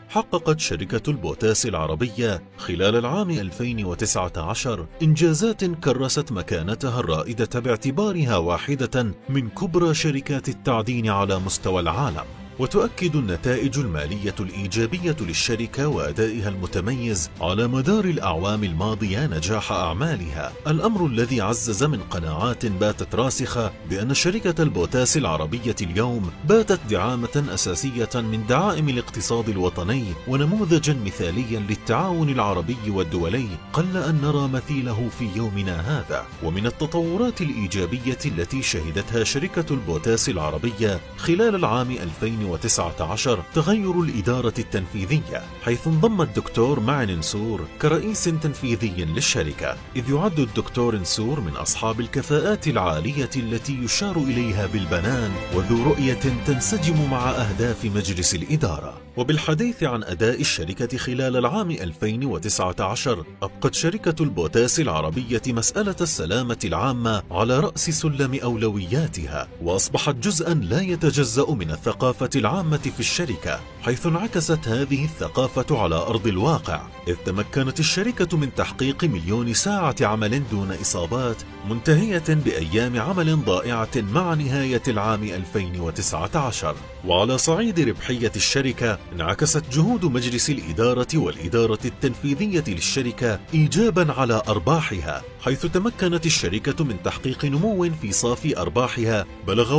حققت شركة البوتاس العربية خلال العام 2019 إنجازات كرست مكانتها الرائدة باعتبارها واحدة من كبرى شركات التعدين على مستوى العالم. وتؤكد النتائج المالية الإيجابية للشركة وأدائها المتميز على مدار الأعوام الماضية نجاح أعمالها، الأمر الذي عزز من قناعات باتت راسخة بأن شركة البوتاس العربية اليوم باتت دعامة أساسية من دعائم الاقتصاد الوطني ونموذجا مثاليا للتعاون العربي والدولي قل أن نرى مثيله في يومنا هذا. ومن التطورات الإيجابية التي شهدتها شركة البوتاس العربية خلال العام 2019 تغير الإدارة التنفيذية، حيث انضم الدكتور معن نسور كرئيس تنفيذي للشركة، إذ يعد الدكتور نسور من أصحاب الكفاءات العالية التي يشار إليها بالبنان وذو رؤية تنسجم مع أهداف مجلس الإدارة. وبالحديث عن أداء الشركة خلال العام 2019، أبقت شركة البوتاس العربية مسألة السلامة العامة على رأس سلم أولوياتها، وأصبحت جزءا لا يتجزأ من الثقافة العامة في الشركة، حيث انعكست هذه الثقافة على أرض الواقع، إذ تمكنت الشركة من تحقيق 1,000,000 ساعة عمل دون إصابات، منتهية بأيام عمل ضائعة مع نهاية العام 2019. وعلى صعيد ربحية الشركة، انعكست جهود مجلس الإدارة والإدارة التنفيذية للشركة إيجابا على أرباحها، حيث تمكنت الشركة من تحقيق نمو في صافي أرباحها بلغ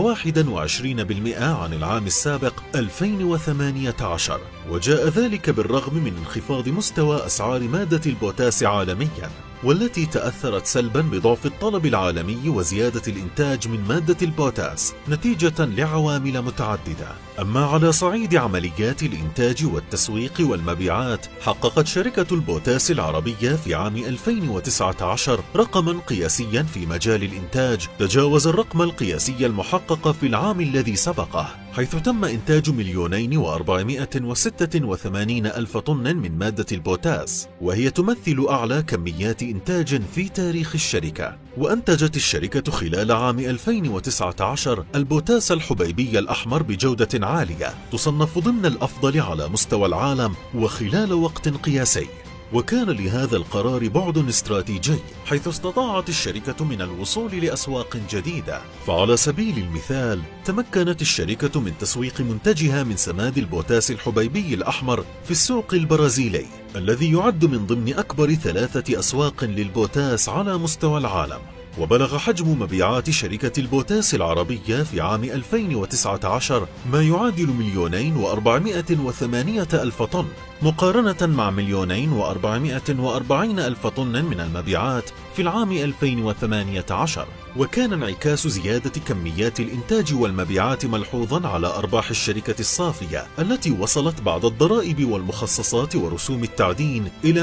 21% عن العام السابق 2018، وجاء ذلك بالرغم من انخفاض مستوى أسعار مادة البوتاس عالميا، والتي تأثرت سلبا بضعف الطلب العالمي وزيادة الإنتاج من مادة البوتاس نتيجة لعوامل متعددة. أما على صعيد عمليات الإنتاج والتسويق والمبيعات، حققت شركة البوتاس العربية في عام 2019 رقما قياسيا في مجال الإنتاج تجاوز الرقم القياسي المحقق في العام الذي سبقه، حيث تم إنتاج 2,486,000 طن من مادة البوتاس، وهي تمثل أعلى كميات إنتاج في تاريخ الشركة. وأنتجت الشركة خلال عام 2019 البوتاس الحبيبي الأحمر بجودة عالية تصنف ضمن الأفضل على مستوى العالم وخلال وقت قياسي. وكان لهذا القرار بعد استراتيجي، حيث استطاعت الشركة من الوصول لأسواق جديدة. فعلى سبيل المثال، تمكنت الشركة من تسويق منتجها من سماد البوتاس الحبيبي الأحمر في السوق البرازيلي، الذي يعد من ضمن أكبر 3 أسواق للبوتاس على مستوى العالم. وبلغ حجم مبيعات شركة البوتاس العربية في عام 2019 ما يعادل 2,408,000 طن، مقارنة مع 2,440,000 طن من المبيعات في العام 2018. وكان انعكاس زيادة كميات الإنتاج والمبيعات ملحوظا على أرباح الشركة الصافية، التي وصلت بعد الضرائب والمخصصات ورسوم التعدين إلى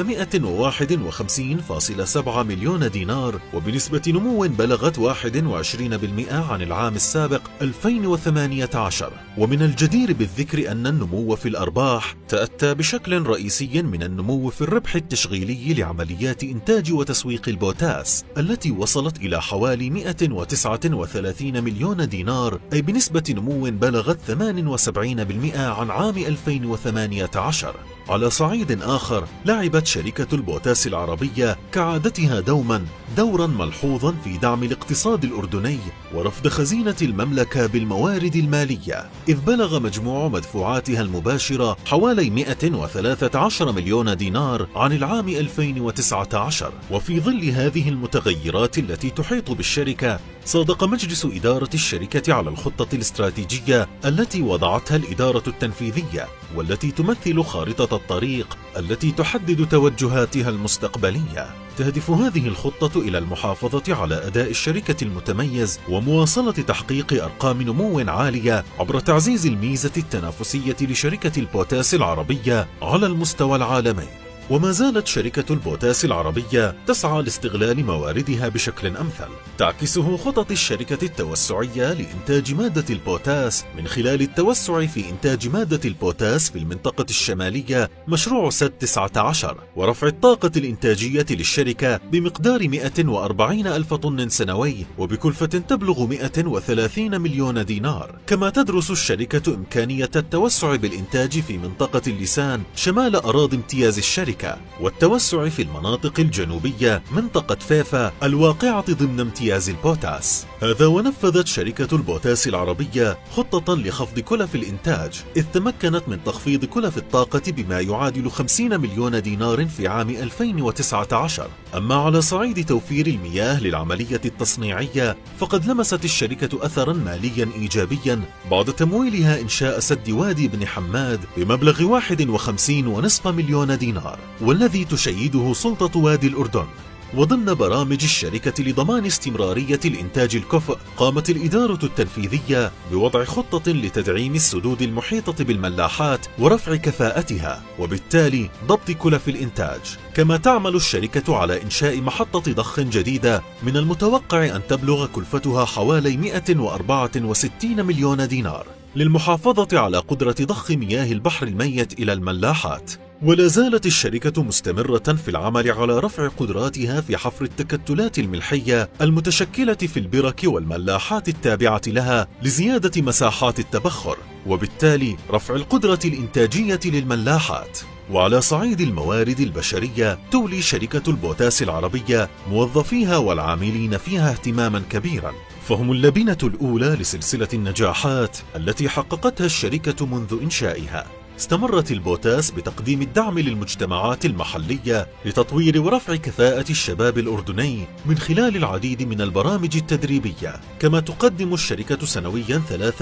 151.7 مليون دينار، وبنسبة نمو بلغت 21% عن العام السابق 2018. ومن الجدير بالذكر أن النمو في الأرباح تأتى بشكل رئيسي من النمو في الربح التشغيلي لعمليات إنتاج وتسويق البوتاس، التي وصلت إلى حوالي 139 مليون دينار، أي بنسبة نمو بلغت 78% عن عام 2018. على صعيد آخر، لعبت شركة البوتاس العربية كعادتها دوما دورا ملحوظا في دعم الاقتصاد الأردني ورفد خزينة المملكة بالموارد المالية، إذ بلغ مجموع مدفوعاتها المباشرة حوالي 113 مليون دينار عن العام 2019. وفي ظل هذه المتغيرات التي تحيط بالشركة، صادق مجلس إدارة الشركة على الخطة الاستراتيجية التي وضعتها الإدارة التنفيذية، والتي تمثل خارطة الطريق التي تحدد توجهاتها المستقبلية. تهدف هذه الخطة إلى المحافظة على أداء الشركة المتميز ومواصلة تحقيق أرقام نمو عالية عبر تعزيز الميزة التنافسية لشركة البوتاس العربية على المستوى العالمي. وما زالت شركة البوتاس العربية تسعى لاستغلال مواردها بشكل أمثل، تعكسه خطط الشركة التوسعية لإنتاج مادة البوتاس من خلال التوسع في إنتاج مادة البوتاس في المنطقة الشمالية مشروع سد 19، ورفع الطاقة الإنتاجية للشركة بمقدار 140 ألف طن سنوي وبكلفة تبلغ 130 مليون دينار. كما تدرس الشركة إمكانية التوسع بالإنتاج في منطقة اللسان شمال أراضي امتياز الشركة، والتوسع في المناطق الجنوبية منطقة فيفا الواقعة ضمن امتياز البوتاس. هذا ونفذت شركة البوتاس العربية خطة لخفض كلف الإنتاج، إذ تمكنت من تخفيض كلف الطاقة بما يعادل 50 مليون دينار في عام 2019. أما على صعيد توفير المياه للعملية التصنيعية فقد لمست الشركة أثرا ماليا إيجابيا بعد تمويلها إنشاء سد وادي بن حماد بمبلغ 51.5 مليون دينار، والذي تشيده سلطة وادي الأردن. وضمن برامج الشركة لضمان استمرارية الإنتاج الكفء قامت الإدارة التنفيذية بوضع خطة لتدعيم السدود المحيطة بالملاحات ورفع كفاءتها وبالتالي ضبط كلف الإنتاج. كما تعمل الشركة على إنشاء محطة ضخ جديدة من المتوقع أن تبلغ كلفتها حوالي 164 مليون دينار للمحافظة على قدرة ضخ مياه البحر الميت إلى الملاحات. ولا زالت الشركة مستمرة في العمل على رفع قدراتها في حفر التكتلات الملحية المتشكلة في البرك والملاحات التابعة لها لزيادة مساحات التبخر وبالتالي رفع القدرة الإنتاجية للملاحات. وعلى صعيد الموارد البشرية تولي شركة البوتاس العربية موظفيها والعاملين فيها اهتماما كبيرا، فهم اللبنة الأولى لسلسلة النجاحات التي حققتها الشركة منذ إنشائها. استمرت البوتاس بتقديم الدعم للمجتمعات المحلية لتطوير ورفع كفاءة الشباب الأردني من خلال العديد من البرامج التدريبية. كما تقدم الشركة سنويا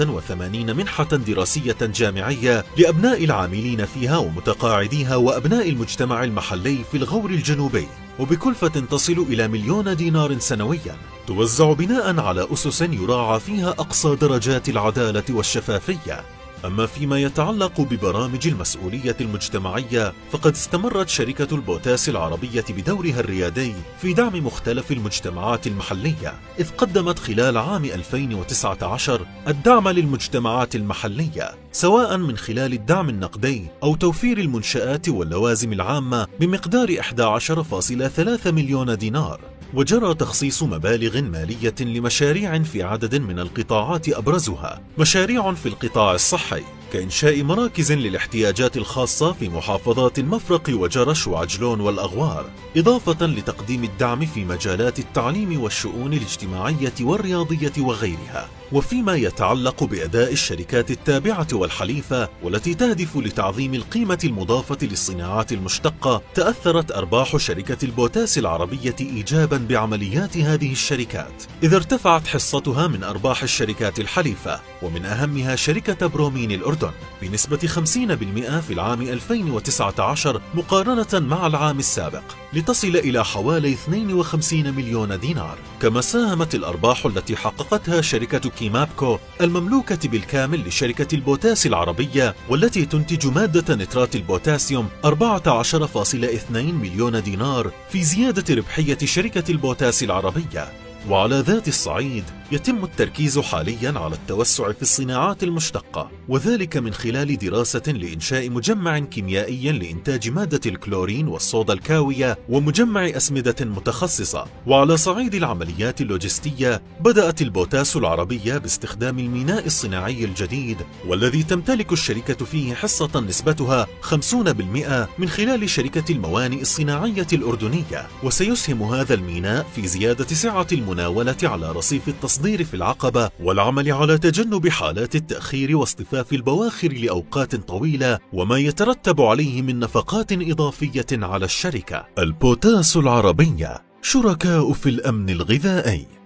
83 منحة دراسية جامعية لأبناء العاملين فيها ومتقاعديها وأبناء المجتمع المحلي في الغور الجنوبي، وبكلفة تصل إلى 1,000,000 دينار سنويا، توزع بناء على أسس يراعى فيها أقصى درجات العدالة والشفافية. أما فيما يتعلق ببرامج المسؤولية المجتمعية فقد استمرت شركة البوتاس العربية بدورها الريادي في دعم مختلف المجتمعات المحلية، إذ قدمت خلال عام 2019 الدعم للمجتمعات المحلية سواء من خلال الدعم النقدي أو توفير المنشآت واللوازم العامة بمقدار 11.3 مليون دينار. وجرى تخصيص مبالغ مالية لمشاريع في عدد من القطاعات أبرزها مشاريع في القطاع الصحي كإنشاء مراكز للاحتياجات الخاصة في محافظات المفرق وجرش وعجلون والأغوار، إضافة لتقديم الدعم في مجالات التعليم والشؤون الاجتماعية والرياضية وغيرها. وفيما يتعلق بأداء الشركات التابعة والحليفة والتي تهدف لتعظيم القيمة المضافة للصناعات المشتقة، تأثرت أرباح شركة البوتاس العربية إيجابا بعمليات هذه الشركات، إذا ارتفعت حصتها من أرباح الشركات الحليفة ومن أهمها شركة برومين الأردن بنسبة 50% في العام 2019 مقارنة مع العام السابق، لتصل إلى حوالي 52 مليون دينار. كما ساهمت الأرباح التي حققتها شركة كيمابكو المملوكة بالكامل لشركة البوتاس العربية والتي تنتج مادة نترات البوتاسيوم 14.2 مليون دينار في زيادة ربحية شركة البوتاس العربية. وعلى ذات الصعيد يتم التركيز حاليا على التوسع في الصناعات المشتقة، وذلك من خلال دراسة لإنشاء مجمع كيميائي لإنتاج مادة الكلورين والصودا الكاوية ومجمع أسمدة متخصصة. وعلى صعيد العمليات اللوجستية بدأت البوتاس العربية باستخدام الميناء الصناعي الجديد والذي تمتلك الشركة فيه حصة نسبتها 50% من خلال شركة الموانئ الصناعية الأردنية، وسيسهم هذا الميناء في زيادة سعة المناولة على رصيف التصدير في العقبة والعمل على تجنب حالات التأخير واصطفاف البواخر لأوقات طويلة وما يترتب عليه من نفقات إضافية على الشركة. البوتاس العربية شركاء في الأمن الغذائي.